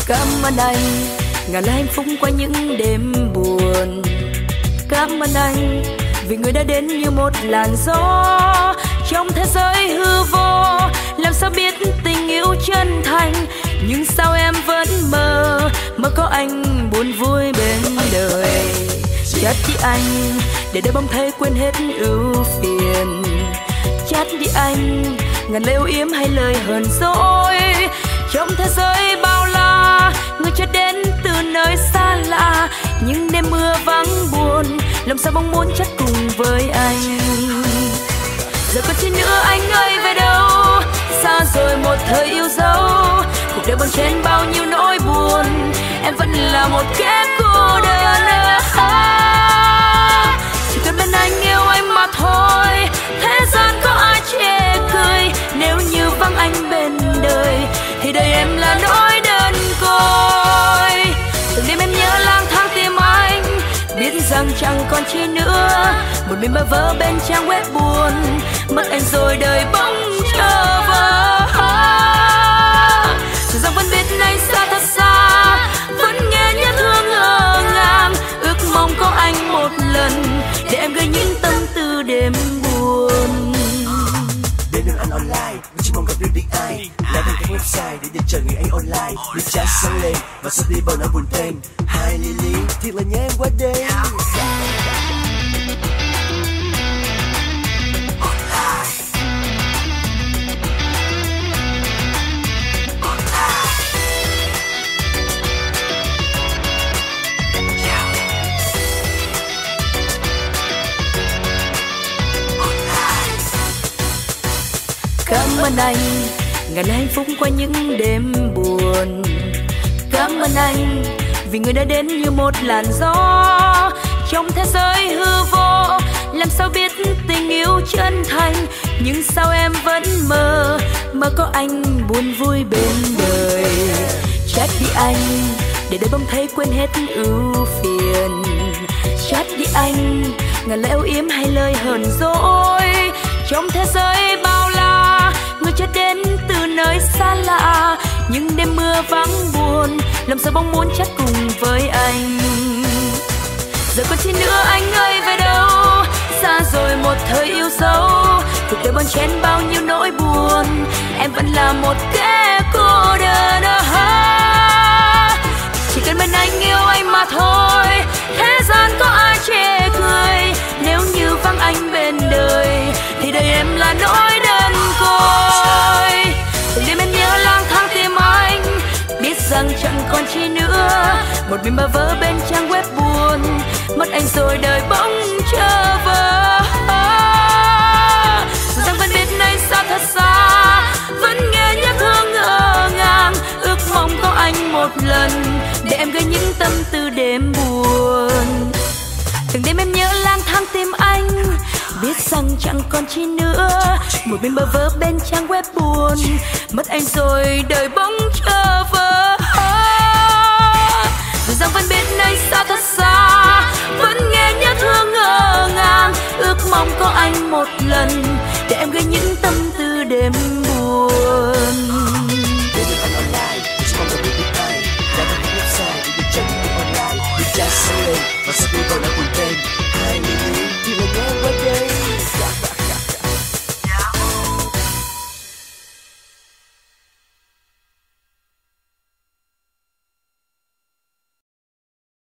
Cảm ơn anh ngàn lời hạnh phúc qua những đêm buồn. Cảm ơn anh vì người đã đến như một làn gió trong thế giới hư vô. Làm sao biết tình yêu chân thành, nhưng sao em vẫn mơ có anh buồn vui bên đời. Chát đi anh để đời bóng thấy quên hết ưu phiền. Chát đi anh ngàn lời âu yếm hay lời hờn dỗi. Trong thế giới bao la, người chết đến từ nơi xa lạ, nhưng đêm mưa vắng buồn, làm sao mong muốn chắc cùng với anh. Giờ còn chi nữa anh ơi về đâu, xa rồi một thời yêu dấu. Cuộc đời bon chen bao nhiêu nỗi buồn, em vẫn là một kẻ cô đơn. Chỉ cần bên anh yêu anh mà thôi, thế gian có ai chê cười. Nếu như vắng anh bên đời, thì đời em là nỗi đơn côi. Từng đêm em nhớ lang thang tìm anh, biết rằng chẳng còn chi nữa. Một mình bơ vơ bên trang web buồn, mất anh rồi đời bỗng trở vơ. Dù rằng vẫn biết anh xa thật xa, vẫn nghe nhớ thương ngỡ ngàng. Ước mong có anh một lần, để em gửi những tâm tư đêm buồn. Để đường anh online, chỉ mong gặp được biết ai. Lại thêm các website để chờ người ấy online. Được trái sáng lên và xóa đi bao nỗi buồn tên. Hai Lily, thiệt là nhớ em quá đêm. Cảm ơn anh ngàn lời hạnh phúc qua những đêm buồn. Cảm ơn anh vì người đã đến như một làn gió trong thế giới hư vô. Làm sao biết tình yêu chân thành, nhưng sao em vẫn mơ có anh buồn vui bên đời. Chat đi anh để đời bỗng thấy quên hết ưu phiền. Chat đi anh ngàn lời âu yếm hay lời hờn dỗi. Trong thế giới bao la, người chết đến từ nơi xa lạ, nhưng đêm mưa vắng buồn, làm sao bóng muốn chắc cùng với anh. Giờ còn chi nữa anh ơi về đâu, xa rồi một thời yêu dấu. Cuộc đời bon chen bao nhiêu nỗi buồn, em vẫn là một kẻ cô đơn. Chỉ cần bên anh yêu anh mà thôi, thế gian có ai chê cười. Nếu như vắng anh bên đời, thì đời em là nỗi đơn côi. Từng đêm em nhớ lang thang tìm anh, biết rằng chẳng còn chi nữa. Một mình bơ vơ bên trang web buồn, mất anh rồi đời bỗng trở vơ. Rằng vẫn biết anh xa thật xa, vẫn nghe nhớ thương ngỡ ngàng. Ước mong có anh một lần, để em gửi những tâm tư đêm buồn. Từng đêm em nhớ lang thang tìm anh, biết rằng chẳng còn chi nữa. Một mình bơ vơ bên trang web buồn, mất anh rồi đời bỗng trở vơ. Dù rằng vẫn biết anh xa thật xa, vẫn nghe nhớ thương ngỡ ngàng. Ước mong có anh một lần,